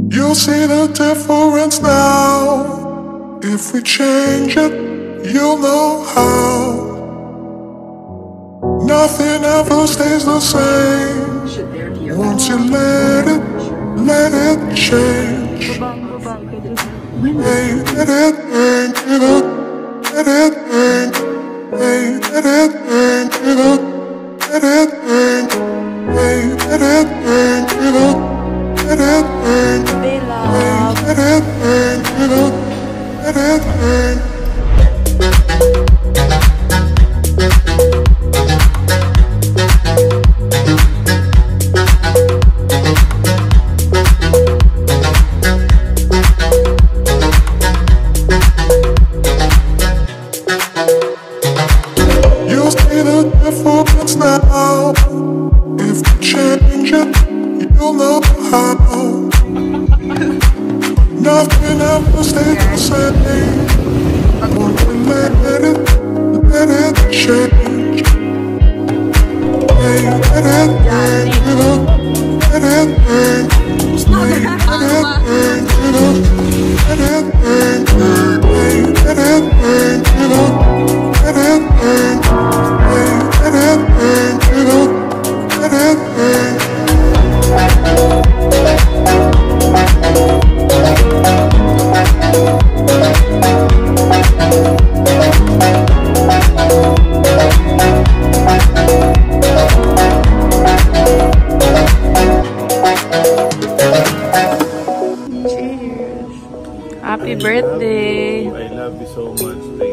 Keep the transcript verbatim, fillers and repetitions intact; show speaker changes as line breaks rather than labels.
You'll see the difference now. If we change it, you'll know how. Nothing ever stays the same. Once you let it, let it change. Hey, let it burn, give up. Let it burn. Hey, let it burn, give up. Let it burn. Hey, let it burn, give up. Let it burn. Hey, let it burn, give up. Let it burn. You'll see the difference now. If you change it, you'll know how. Nothing ever stays the same. Once you let it, let it change. Hey, let it burn, give up. Let it burn. Hey, let it burn, give up. Let it burn. Hey, let it burn, give up. Let it burn. Hey, let it burn, give up. Let it burn.
Cheers. Happy birthday.
I love you so much.